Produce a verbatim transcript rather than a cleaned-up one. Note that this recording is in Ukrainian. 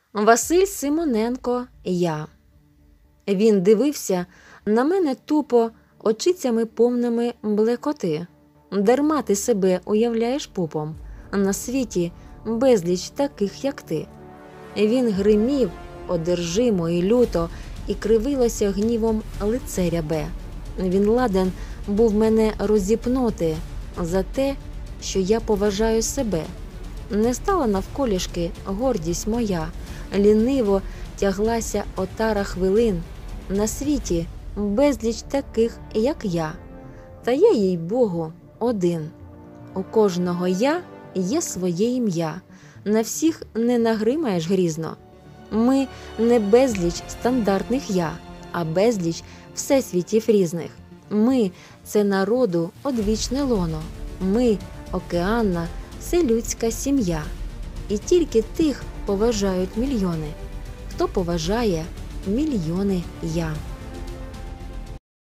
Василь Симоненко «Я». Він дивився на мене тупо, очицями повними блекоти. Дарма ти себе уявляєш пупом. На світі безліч таких, як ти. Він гримів одержимо і люто, і кривилося гнівом лице рябе. Він ладен був мене розіпнути за те, що я поважаю себе. Не стала навколішки гордість моя, ліниво тяглася отара хвилин. На світі безліч таких, як я, та я, їй-богу, один. У кожного я є своє ім'я, на всіх не нагримаєш грізно. Ми не безліч стандартних я, а безліч всесвітів різних. Ми – це народу одвічне лоно, ми – океанна, вселюдська сім'я. І тільки тих поважають мільйони, хто поважає мільйони я.